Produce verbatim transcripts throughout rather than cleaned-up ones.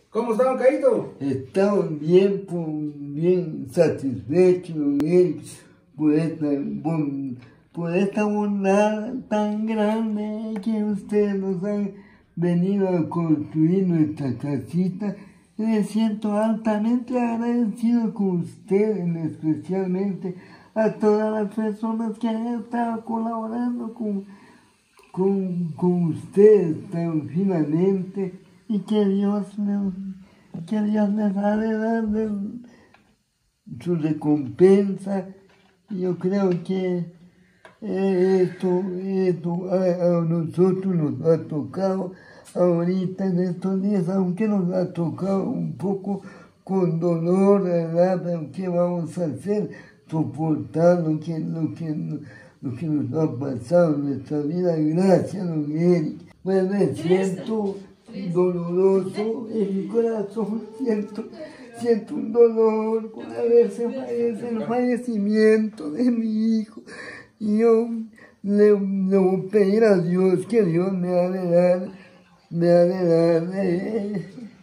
¿Cómo está, don Caíto? Estamos bien, bien satisfechos por esta, por, por esta bondad tan grande que ustedes nos han venido a construir nuestra casita. Me siento altamente agradecido con ustedes, especialmente a todas las personas que han estado colaborando con, con, con ustedes tan finamente, y que Dios les, que Dios les ha de dar de su recompensa. Yo creo que esto, esto a, a nosotros nos ha tocado ahorita en estos días, aunque nos ha tocado un poco con dolor, ¿verdad? Pero ¿qué vamos a hacer? Soportar lo que, lo que, lo que nos ha pasado en nuestra vida. Gracias, don Eric. Pues me siento doloroso en mi corazón, siento, siento un dolor por haberse fallecido, el fallecimiento de mi hijo. Y yo le, le voy a pedir a Dios que Dios me ha de dar, me ha de dar, eh,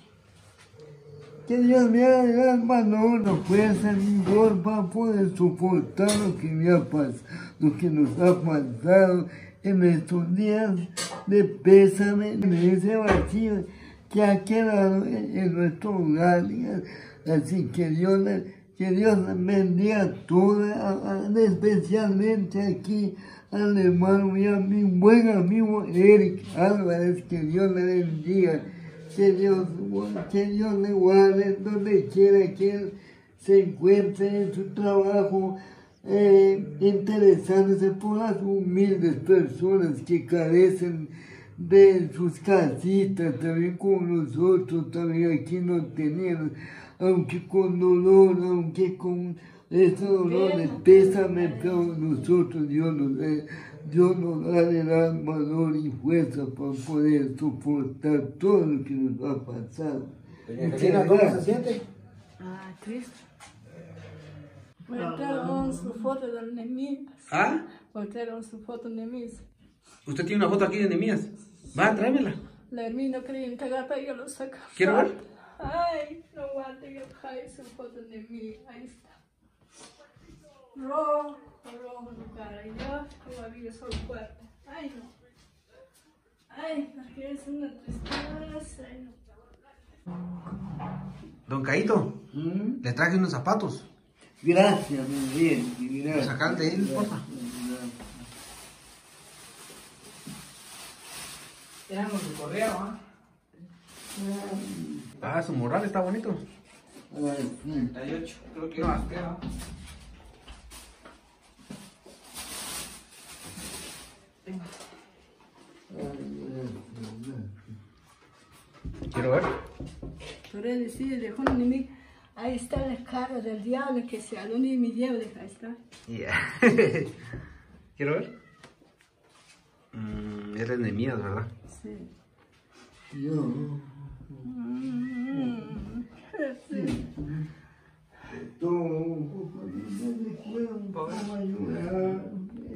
que Dios me ha de dar valor, la fuerza, el vigor para poder soportar lo que me ha pasado, lo que nos ha pasado en estos días de pésame, en ese vacío que ha quedado en, en nuestro hogar. Así que Dios, que Dios bendiga a todas, especialmente aquí al hermano y a mi buen amigo Eric Álvarez, que Dios le bendiga, que Dios, que Dios le guarde donde quiera que él se encuentre en su trabajo, eh, interesándose por las humildes personas que carecen de sus casitas, también como nosotros, también aquí no tenemos, aunque con dolor, aunque con ese dolor de pésame, pero nosotros Dios nos, eh, Dios nos ha de dar valor y fuerza para poder soportar todo lo que nos ha pasado. Doña ¿cómo se siente? Ah, triste. Mostraron su foto de Nehemías. ¿Ah? Mostraron su foto de Nehemías. ¿Usted tiene una foto aquí de Nehemías? Va, tráemela. La hermana quería entregar para yo lo saco. ¿Quiero ver? Ay, no aguante, yo caí su foto de Nehemías. Ahí está. Rojo, rojo en la cara. Y yo todavía soy fuerte. Ay, no. Ay, porque es una tristeza. Ay, no. Don Caíto, ¿Mm? le traje unos zapatos. Gracias, muy bien. Gracias. Sacar de él, porfa. Éramos de correo, ¿ah? Ah, su morral está bonito. treinta y ocho, creo que más queda. Quiero ver. Por él decide, dejó un enemigo. Ahí está la cara del diablo que se alunó y mi diablo, ahí está. Yeah. ¿Quiero ver? Mm, eres Nehemías, ¿verdad? Sí. Yo. Mm, sí. Todo un poco de recuerdo, un poco a llorar.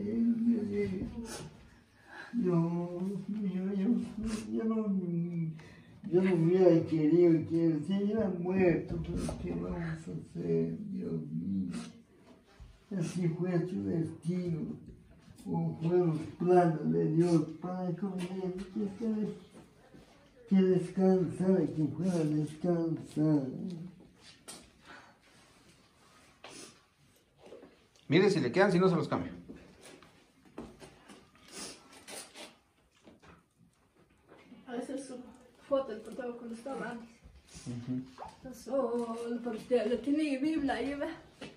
Yo, yo, yo, yo no, yo no hubiera querido que él se hubiera muerto, pero ¿qué vamos a hacer? Dios mío. Así fue su destino, o fueron los planos de Dios para que, que, que descansara, que fuera a descansar. Mire si le quedan, si no se los cambio. Esa es su foto del portavoz cuando estaba antes. Uh-huh. Solo porque lo tenía Biblia ahí, ¿ve?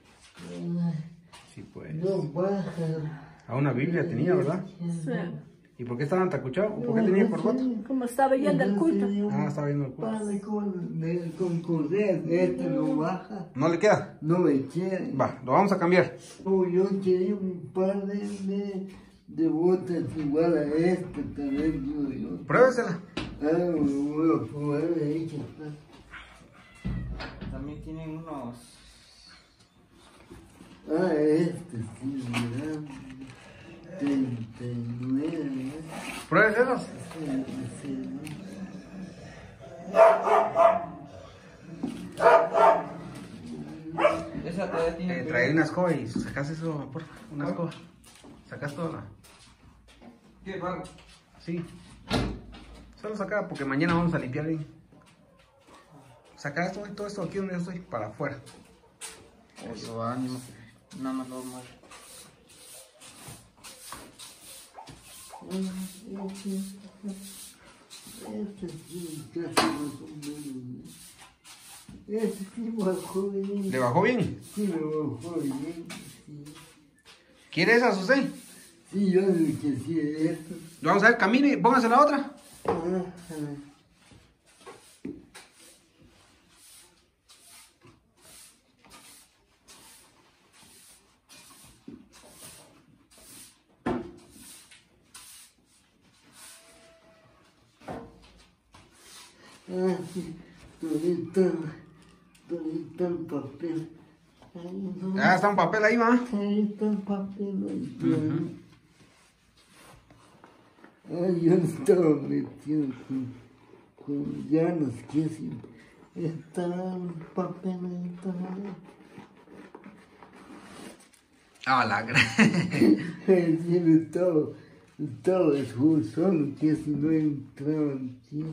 Sí, pues. No baja. A una Biblia tenía, ¿verdad? Sí. ¿Y por qué estaba tacuchado? ¿Por qué tenía por voto? Como estaba yendo al culto. Ah, estaba viendo el culto. Padre con, de, con correa, este no baja. ¿No le queda? No me quiere. Va, lo vamos a cambiar. Oh, yo quería un par de, de, de botas igual a este también, digo yo. Pruébesela. Ah, voy a probar ahí que está. También tienen unos... Ah, este sí, ¿verdad? treinta y nueve, ¿verdad? Pruébeselos. Sí, sí, ¿no? Esa todavía tiene. Eh, trae una escoba y sacas eso, por favor, una escoba. Sacas toda la... ¿Qué, barro? Sí. Solo saca porque mañana vamos a limpiar bien. Saca esto y todo esto aquí donde yo estoy, para afuera. Eso, ánimo. Nada más normal. Este sí, casi más o menos. Este sí bajó bien. ¿Le bajó bien? Sí, me bajó bien. Sí, ¿Quiere esa, José? sí yo lo que sí esto. Vamos a ver, camine, póngase la otra. Ajá. Ah, sí, todito, todito el papel. Ahí no. Ah, está un papel ahí, va. Ahí está el papel. Ahí está. Ay, yo estaba metido con, con llanos, que si está el papel ahí también. Ah, la gran. El cielo estaba, estaba solo, que si no entraba aquí.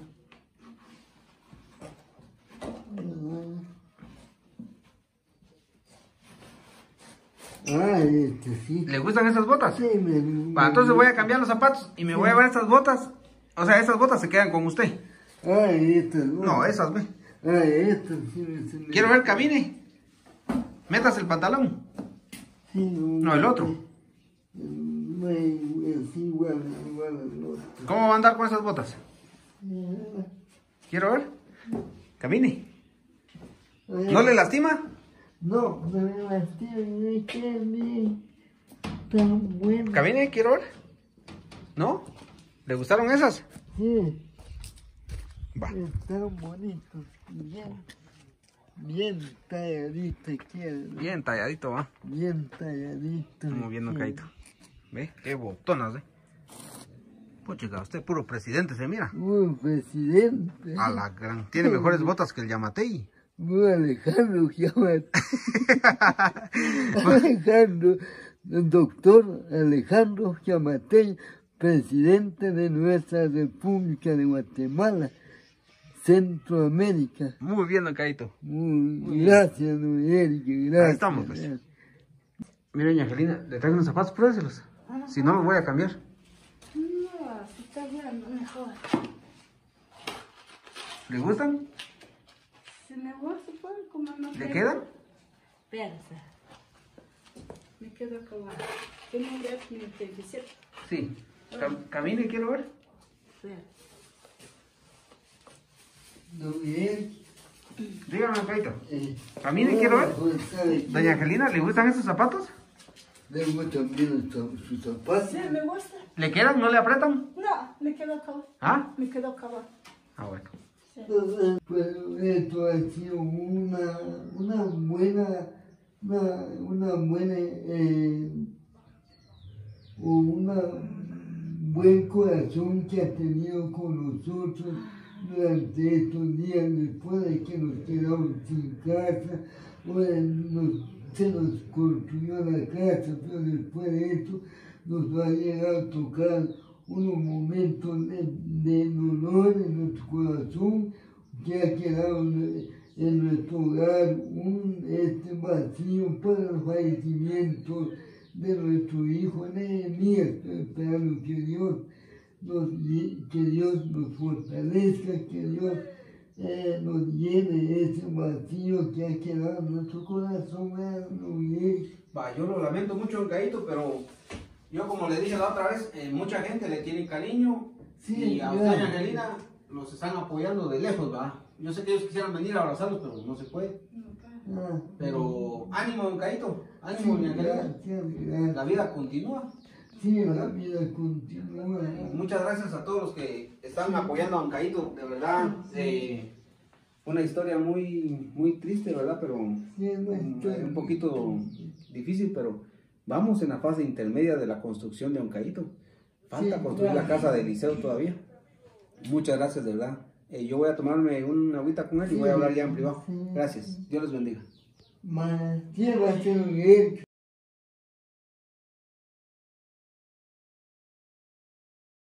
Ah, este sí. ¿Le gustan esas botas? Sí, me, Va, entonces voy a cambiar los zapatos y me voy a llevar estas botas. O sea, esas botas se quedan con usted. Ah, estas. No, esas, ve. Ah, estas sí me, se me- Quiero ver, camine. Metas el pantalón. Sí, No, el otro. No, es igual, igual al otro. ¿Cómo va a andar con esas botas? Ah, Quiero ver. Camine. ah, ¿No le lastima? No, no me lastima, me queda bien. Tan bueno. Camine, quiero ver. ¿No? ¿Le gustaron esas? Sí, Va. están bonitos. Bien, bien talladito queda. Bien talladito, va. Bien talladito. Estamos viendo, queda. Caito. ¿Ve? Qué botonas, ¿eh? Pues chica, usted puro presidente se mira. Muy presidente. A la gran. Tiene mejores botas que el Yamatei. Muy Alejandro Giamate. Alejandro, el doctor Alejandro Giamate, presidente de nuestra República de Guatemala, Centroamérica. Muy bien, don Caito. Muy, gracias, don Eric, gracias. Ahí estamos, pues. Gracias. Mire, doña Angelina, le traigo unos zapatos, pruébeselos. Si no, los voy a cambiar. No, si está bien, mejor. ¿Le gustan? Si me gusta, pues, como no ¿Le tengo- quedan? Espérate. Me quedo acabado. Tengo un día que me tengo, ¿cierto? Sí. Cam- camine, quiero ver. Espérate. Don Eric, Dígame, don Caito. eh, Camine, quiero ver. pues, ¿sabe qué? Doña Angelina, ¿le gustan estos zapatos? Le gustan bien sus- sus zapatos. Sí, me gusta. ¿Le quedan? ¿No le apretan? No, me quedo acabado. ¿Ah? Me quedo acabado. Ah, bueno. Sí. Pues esto ha sido una, una buena, una, una buena, eh, una buen corazón que ha tenido con nosotros durante estos días, después de que nos quedamos sin casa, ahora nos, se nos construyó la casa, pero después de esto nos va a llegar a tocar unos momentos de, de dolor en nuestro corazón, que ha quedado en, en nuestro hogar un este vacío por el fallecimiento de nuestro hijo Nehemías, esperando que Dios nos, lle- que Dios nos fortalezca, que Dios eh, nos llene ese vacío que ha quedado en nuestro corazón. ¿Verdad, don Miguel? Va, yo lo lamento mucho, don Caito, pero yo, como le dije la otra vez, eh, mucha gente le tiene cariño. Sí, y a claro. usted, doña Angelina, los están apoyando de lejos, va. Yo sé que ellos quisieran venir a abrazarlos, pero no se puede. Ah, Pero ánimo, don Caito, sí, ánimo, doña Angelina. gracias, gracias. La vida continúa. Sí, la vida continúa. Muchas gracias a todos los que están apoyando a don Caito, de verdad. eh, una historia muy, muy triste, ¿verdad? Pero Sí, no un, estoy- un poquito difícil, pero vamos en la fase intermedia de la construcción de don Caito. Falta Sí, construir la claro. casa de Eliseo todavía. Muchas gracias, de verdad. Eh, yo voy a tomarme una agüita con él y Sí, voy a hablar ya en privado. sí. Gracias. Dios les bendiga. Mas llévate un hecho.